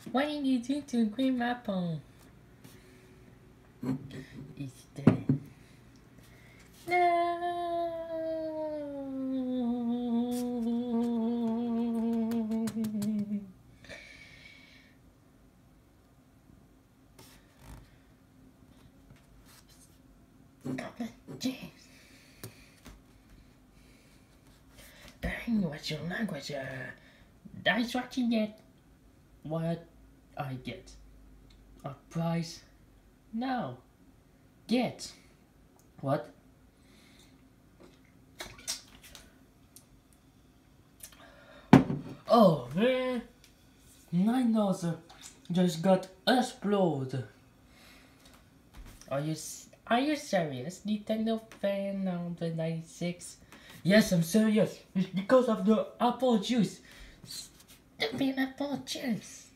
Why did you do to green apple? It's dead. No. James. Dang, what's your language? Dice watching yet? What I get? A prize? No. Get. What? Oh man, my nose just got exploded. Are you serious? Nintendo fan on the 96? Yes, I'm serious. It's because of the apple juice. Stupid apple juice.